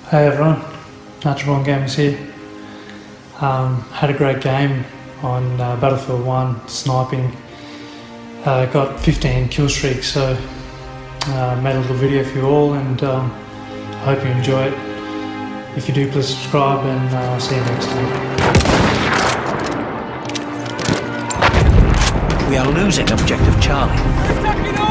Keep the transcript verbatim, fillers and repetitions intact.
Hey everyone, Natural Born Gamers here. Um, had a great game on uh, Battlefield one, sniping. Uh, got fifteen kill streaks, so uh, made a little video for you all, and um, I hope you enjoy it. If you do, please subscribe, and uh, I'll see you next time. We are losing objective Charlie.